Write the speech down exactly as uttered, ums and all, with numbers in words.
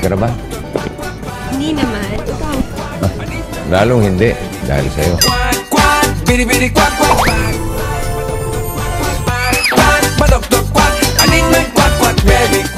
ka na ba? Hindi naman. Ikaw. Ah, lalong hindi. Dahil sa'yo. Quack, quack, bidi bidi quack, quack, quack. Quack, quack, badok dok quack, aning may quack, quack, baby.